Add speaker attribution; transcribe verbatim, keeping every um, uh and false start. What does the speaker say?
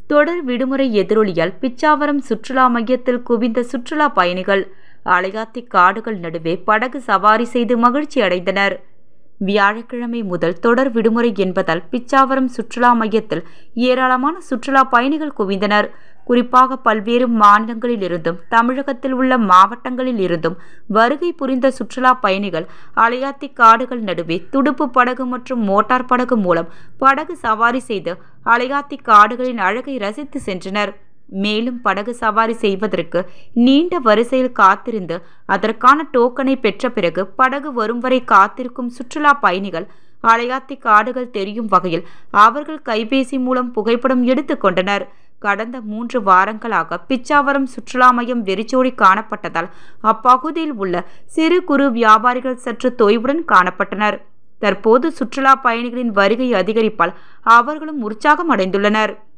Speaker 1: தொடர் விடுமுறை எதிரொலியால் பிச்சாவரம் சுற்றுலா மையத்தில் குவிந்த சுற்றுலா பயணிகள் அலையாத்தி காடுகள் நடுவே படகு சவாரி செய்து மகிழ்ச்சி அடைந்தனர். வியாழக்கிழமை முதல் தொடர் விடுமுறை என்பதால் பிச்சாவரம் சுற்றுலா மையத்தில் ஏராளமான சுற்றுலா பயணிகள் குவிந்தனர். குறிப்பாக பல்வேறு மாநிலங்களில் இருந்தும் தமிழகத்தில் உள்ள மாவட்டங்களில் இருந்தும் வருகை புரிந்த சுற்றுலா பயணிகள் அலையாத்தி காடுகள் நடுவே துடுப்பு படகு மற்றும் மோட்டார் படகு மூலம் படகு சவாரி செய்து அலையாத்தி காடுகளின் அழகை ரசித்து சென்றனர். மேலும் படகு சவாரி செய்வதற்கு நீண்ட வரிசையில் காத்திருந்து அதற்கான டோக்கனை பெற்ற பிறகு படகு வரும் வரை காத்திருக்கும் சுற்றுலா பயணிகள் அலையாத்தி காடுகள் தெரியும் வகையில் அவர்கள் கைபேசி மூலம் புகைப்படம் எடுத்துக் கொண்டனர். கடந்த மூன்று வாரங்களாக பிச்சாவரம் சுற்றுலா மையம் வெறிச்சோடி காணப்பட்டதால் அப்பகுதியில் உள்ள சிறு குறு வியாபாரிகள் சற்று தொய்வுடன் காணப்பட்டனர். தற்போது சுற்றுலா பயணிகளின் வருகை அதிகரிப்பால் அவர்களும் உற்சாகம் அடைந்துள்ளனர்.